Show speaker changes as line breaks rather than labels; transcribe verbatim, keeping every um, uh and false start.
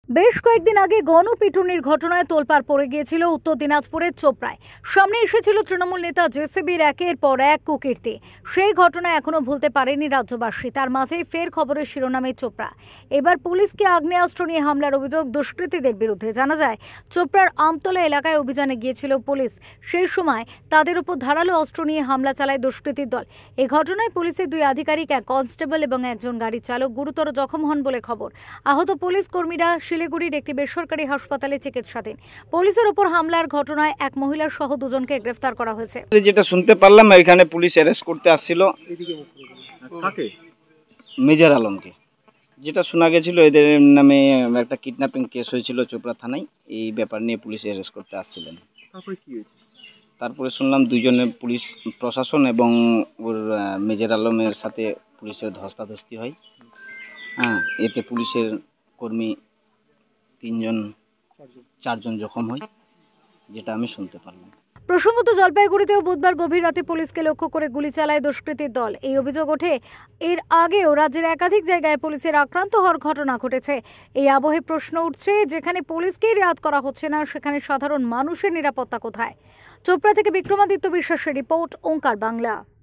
বেশ কয়েকদিন আগে গণপিটুনির ঘটনায় তোলপাড় পড়ে গিয়েছিল উত্তর দিনাজপুরের চোপড়ায়। সামনে এসেছিল তৃণমূল নেতা জেসিবির একের পর এক কুকীর্তি। সেই ঘটনা এখনো ভুলতে পারেনি রাজ্যবাসী। তার মাঝেই ফের খবরের শিরোনামে চোপড়া। এবার পুলিশকে আগ্নেয়াস্ত্র নিয়ে হামলার অভিযোগ দুষ্কৃতীদের বিরুদ্ধে। জানা যায়, চোপড়ার আমতলা এলাকায় অভিযানে গিয়েছিল পুলিশ। সেই সময় তাদের উপর ধারালো অস্ত্র নিয়ে হামলা চালায় দুষ্কৃতীর দল। এই ঘটনায় পুলিশের দুই আধিকারিক, এক কনস্টেবল এবং একজন গাড়ি চালক গুরুতর জখম হন বলে খবর। আহত পুলিশ কর্মীরা শিলিগুড়ির একটি বেসরকারি হাসপাতালে চিকিৎসাধীন। পুলিশের উপর হামলার ঘটনায় এক মহিলা সহ দুজনকে গ্রেফতার করা হয়েছে।
যেটা শুনতে পারলাম, এখানে পুলিশ অ্যারেস্ট করতে আসছিল মেজর আলমকে। যেটা শোনা গেছিল, এদের নামে একটা কিডন্যাপিং কেস হয়েছিল চোপড়া থানায়। এই ব্যাপার নিয়ে পুলিশ অ্যারেস্ট করতে আসছিলেন।
তারপরে কি হয়েছে?
তারপরে শুনলাম দুইজনের পুলিশ প্রশাসন এবং ওর মেজর আলমের সাথে পুলিশের ধস্তাধস্তি হয়। হ্যাঁ, এতে পুলিশের কর্মী তিনজন চারজন জখম হয়, যেটা আমি শুনতে পারলাম।
প্রসঙ্গত, জলপাইগুড়িতেও বুধবার গভীর রাতে পুলিশকে লক্ষ্য করে গুলি চালায় দুষ্কৃতীর দল। এই অভিযোগ ওঠে। এর আগেও রাজ্যের একাধিক জায়গায় পুলিশের আক্রান্ত হওয়ার ঘটনা ঘটেছে। এই আবহে প্রশ্ন উঠছে, যেখানে পুলিশকেই রেয়াত করা হচ্ছে না, সেখানে সাধারণ মানুষের নিরাপত্তা কোথায়? চোপড়া থেকে বিক্রমাদিত্য বিশ্বাসের রিপোর্ট, ওঙ্কার বাংলা।